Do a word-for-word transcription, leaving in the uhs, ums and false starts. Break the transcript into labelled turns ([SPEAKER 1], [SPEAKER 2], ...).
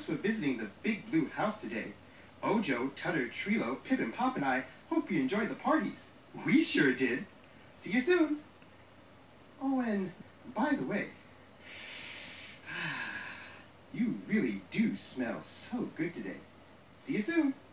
[SPEAKER 1] folks for visiting the Big Blue House today. Ojo, Tutter, Trilo, Pip, and Pop and I hope you enjoyed the parties. We sure did. See you soon. Oh, and by the way, you really do smell so good today. See you soon.